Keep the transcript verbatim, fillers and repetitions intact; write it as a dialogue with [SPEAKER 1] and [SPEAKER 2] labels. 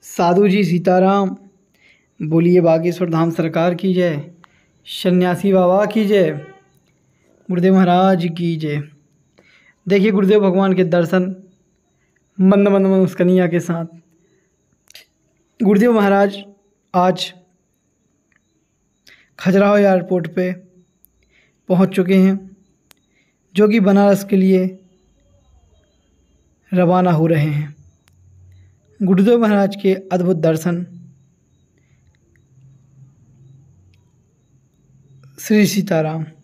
[SPEAKER 1] साधु जी सीताराम, बोलिए बागेश्वर धाम सरकार की जय, सन्यासी बाबा की जय, गुरुदेव महाराज की जय। देखिए गुरुदेव भगवान के दर्शन मंद मंद मुस्कनिया के साथ। गुरुदेव महाराज आज खजुराहो एयरपोर्ट पे पहुंच चुके हैं, जो कि बनारस के लिए रवाना हो रहे हैं। गुरुदेव महाराज के अद्भुत दर्शन श्री सीताराम।